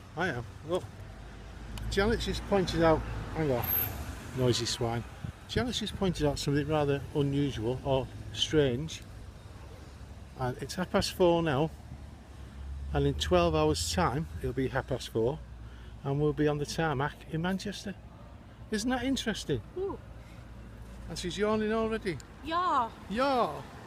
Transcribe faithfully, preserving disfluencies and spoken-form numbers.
I am. Look, Janet's just pointed out, hang on, noisy swine. Janet's just pointed out something rather unusual or strange. And it's half past four now, and in twelve hours time it'll be half past four and we'll be on the tarmac in Manchester. Isn't that interesting? Ooh. And she's yawning already. Yeah. Yeah.